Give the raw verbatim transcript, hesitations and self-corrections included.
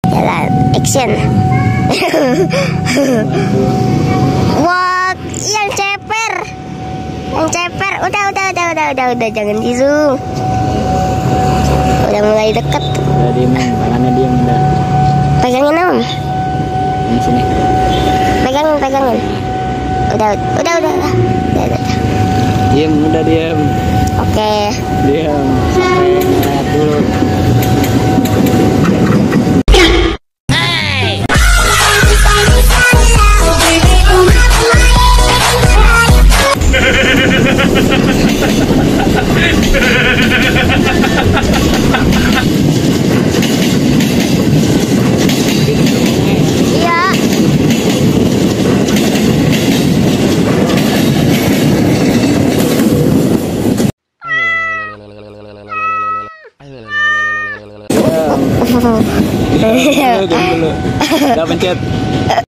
Jalan, action. Wah, yang ceper. Yang ceper. Udah, udah, udah, udah, udah, udah, jangan di zoom. Udah mulai deket. Udah diem, tangannya diem udah. Pegangin om. Di sini. Pegangin, pegangin. Udah, udah, udah, udah, udah, udah. Diem, udah diem. Oke. Diem. Sampai ngeliat dulu. Udah pencet.